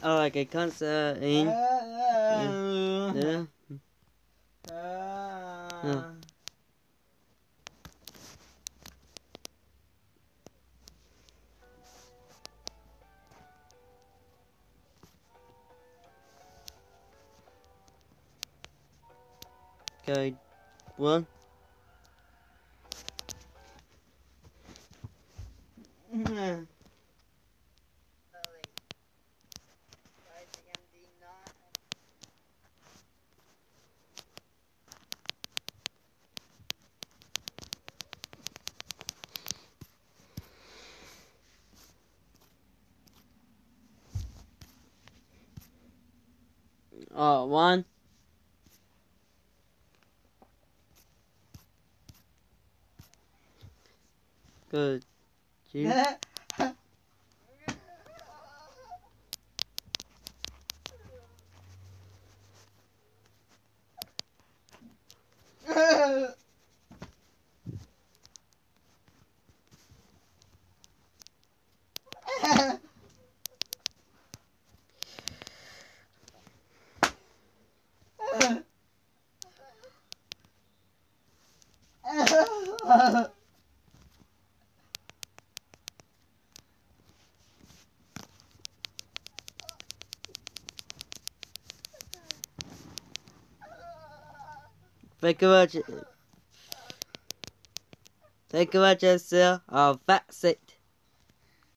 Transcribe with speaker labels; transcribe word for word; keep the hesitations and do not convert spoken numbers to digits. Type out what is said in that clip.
Speaker 1: Oh, like a concert in. Yeah. Yeah. Oh. Okay, one. Oh, one. Good. Two. Think about it. Think about yourself. Oh, fat sick.